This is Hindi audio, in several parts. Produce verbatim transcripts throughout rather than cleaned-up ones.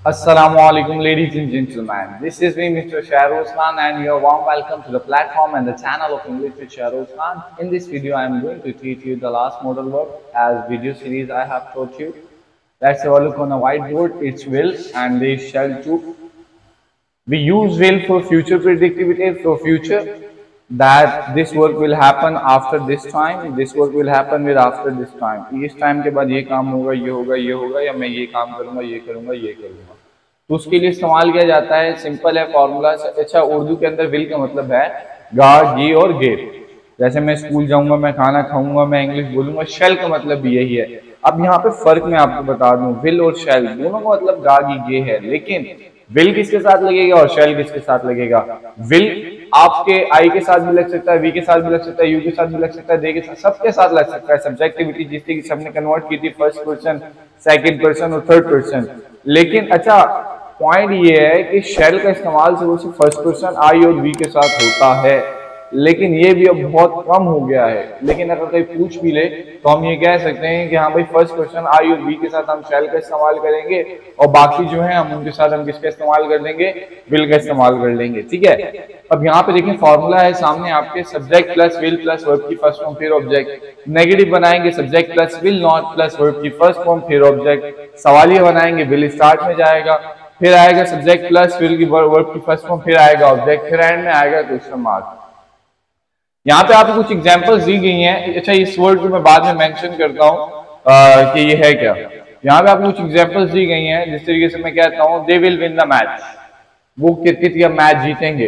Assalamualaikum ladies and gentlemen. This is me Mister Shahrukh Khan and you are warm welcome to the platform and the channel of English with Shahrukh Khan. In this video I am going to teach you the last modal verb as video series I have taught you. Let's have a look on a whiteboard. It's will and they shall too. We use will for future predictivity, for future that this work will happen after this time, this work will happen with after this time. इस टाइम के बाद ये काम होगा, ये होगा, ये होगा, या मैं ये काम करूंगा, ये करूंगा, ये करूंगा. तो उसके लिए इस्तेमाल किया जाता है. सिंपल है फॉर्मूला. अच्छा, उर्दू के अंदर विल का मतलब है गा, गी और गेर. जैसे मैं स्कूल जाऊंगा, मैं खाना खाऊंगा, मैं इंग्लिश बोलूंगा. शेल का मतलब भी यही है. अब यहाँ पे फर्क मैं आपको बता दूं, विल और शेल दोनों का मतलब गा, गी, गे है. लेकिन विल किसके साथ लगेगा और शेल किसके साथ लगेगा? विल आपके आई के साथ भी लग सकता है, वी के साथ भी लग सकता है, यू के साथ भी लग सकता है, दे के साथ, सबके साथ लग सकता है. सब्जेक्टिविटी जिसकी सबने कन्वर्ट की थी फर्स्ट पर्सन, सेकंड पर्सन और थर्ड पर्सन. लेकिन अच्छा पॉइंट ये है कि शेल का इस्तेमाल सिर्फ फर्स्ट पर्सन आई और वी के साथ होता है, लेकिन ये भी अब बहुत कम हो गया है. लेकिन अगर कोई पूछ भी ले तो हम ये कह सकते हैं कि हाँ भाई फर्स्ट पर्सन आई और वी के साथ हम शेल का इस्तेमाल करेंगे और बाकी जो है हम उनके साथ हम किसका इस्तेमाल कर लेंगे? विल का इस्तेमाल कर लेंगे. ठीक है. अब यहाँ पे देखिए फॉर्मूला है सामने आपके. Subject plus will plus verb की फर्स्ट फॉर्म फिर ऑब्जेक्ट. नेगेटिव बनाएंगे subject plus will not plus verb की फर्स्ट फॉर्म फिर ऑब्जेक्ट. सवालिया बनाएंगे विल स्टार्ट में जाएगा, फिर आएगा सब्जेक्ट प्लस विल की वर्ब की फर्स्ट फॉर्म, फिर आएगा ऑब्जेक्ट, फिर एंड में आएगा क्वेश्चन मार्क. यहाँ पे आपको कुछ एग्जांपल्स दी गई हैं. अच्छा, इस वर्ड को मैं बाद में मेंशन करता हूँ कि ये है क्या. यहाँ पे आपको कुछ एग्जांपल्स दी गई हैं. जिस तरीके से मैं कहता हूँ they will win the match, वो क्रिकेट का मैच जीतेंगे.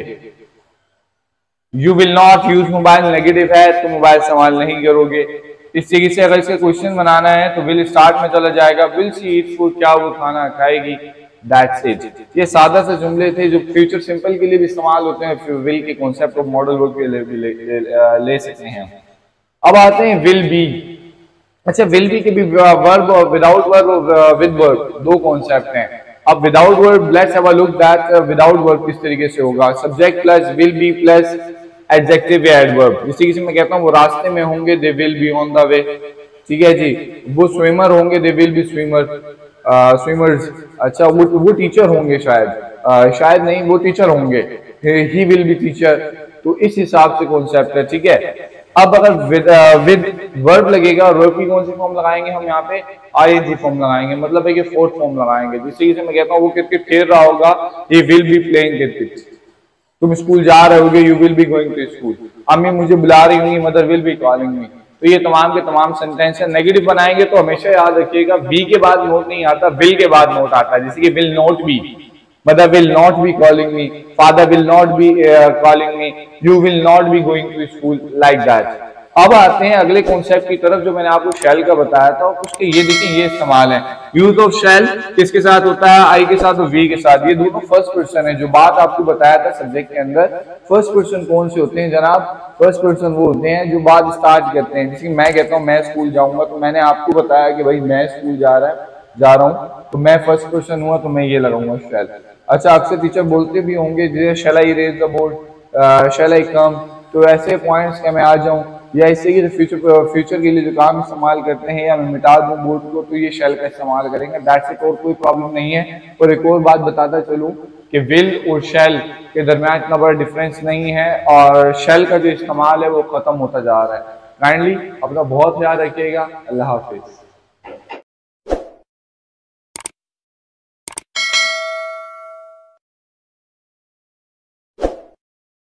You will not use mobile, negative है तो मोबाइल इस्तेमाल नहीं करोगे. इस तरीके से अगर इसका क्वेश्चन बनाना है तो विल स्टार्ट में चला जाएगा. विल सी ईट फूड, क्या वो खाना खाएगी. That's it. ये सादा से जुमले थे जो फ्यूचर सिंपल के लिए भी इस्तेमाल होते हैं. विल के कॉन्सेप्ट ऑफ मॉडल वर्ब के लिए भी ले, ले, ले, ले सकते हैं. अब आते हैं विल बी. अच्छा, विल बी के भी वर्ब और विदाउट वर्ब और विद वर्ब दो कॉन्सेप्ट हैं. अब without verb let's have a look that without verb किस तरीके से होगा. Subject plus will be plus adjective या एडवर्ब. जिस तरीके से मैं कहता हूँ वो रास्ते में होंगे, they will be on the way. ठीक है जी. वो स्विमर होंगे, they will be swimmer swimmers. अच्छा, वो वो टीचर होंगे शायद, uh, शायद नहीं वो टीचर होंगे, ही विल बी टीचर. तो इस हिसाब से कॉन्सेप्ट है. ठीक है. अब अगर विद विद वर्ब लगेगा, वर्ब की कौन सी फॉर्म लगाएंगे हम? यहाँ पे आईएनजी फॉर्म लगाएंगे. मतलब है कि फोर्थ फॉर्म लगाएंगे. जिस तरीके से मैं कहता हूँ वो क्रिकेट खेल रहा होगा, he will be playing cricket. तुम स्कूल जा रहे होगे, you will be going to school. अम्मी मुझे बुला रही होंगी, mother will be calling me. तो ये तमाम के तमाम सेंटेंस है. नेगेटिव बनाएंगे तो हमेशा याद रखिएगा बी के बाद नोट नहीं आता, विल के बाद नोट आता है. जैसे कि will not be, mother will not be calling me, father will not be calling me, you will not be going to school, like that. अब आते हैं अगले कॉन्सेप्ट की तरफ जो मैंने आपको शेल का बताया था. उसके ये देखिए ये इस्तेमाल है. यूज ऑफ शेल किसके साथ होता है? आई के साथ और वी के साथ. ये दोनों फर्स्ट पर्सन है. जो बात आपको बताया था सब्जेक्ट के अंदर, फर्स्ट पर्सन कौन से होते हैं जनाब? फर्स्ट पर्सन वो होते हैं जो बात स्टार्ट करते हैं. जैसे मैं कहता हूँ मैं स्कूल जाऊंगा, तो मैंने आपको बताया कि भाई मैं स्कूल जा रहा है जा रहा हूँ, तो मैं फर्स्ट पर्सन हुआ तो मैं ये लगाऊंगा शेल. अच्छा, अक्सर टीचर बोलते भी होंगे जैसे shall I raise the board, shall I come. तो ऐसे पॉइंट्स के मैं आ जाऊं या इससे कि फ्यूचर फ्यूचर के लिए जो काम इस्तेमाल करते हैं या मैं मिटा दूं बोर्ड को, तो ये शेल का इस्तेमाल करेंगे. That's it. और कोई प्रॉब्लम नहीं है. और एक और बात बताता चलूं कि विल और शेल के दरमियान इतना बड़ा डिफरेंस नहीं है और शेल का जो इस्तेमाल है वो खत्म होता जा रहा है. काइंडली अपना बहुत ख्याल रखिएगा. अल्लाह हाफिज.